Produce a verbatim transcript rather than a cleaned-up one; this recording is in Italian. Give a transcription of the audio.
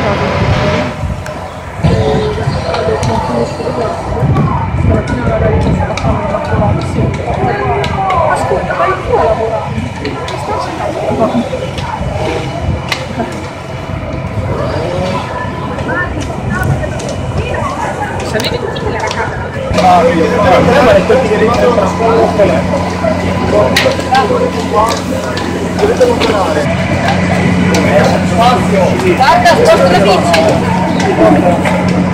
Stamattina una ragazza ha fatto una colazione. Ascolta, vai tu a lavorare. Mi sto cercando. Sapevi tutti che era casa? Ah, sì, il problema è quelli che rimangono trasporto. Dovete funzionare. Spazio. Guarda, sposto la bici.